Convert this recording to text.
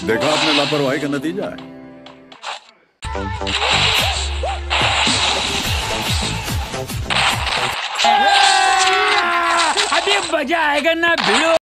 देखा आपने लापरवाही का नतीजा है। अभी मजा आएगा ना भिड़ो।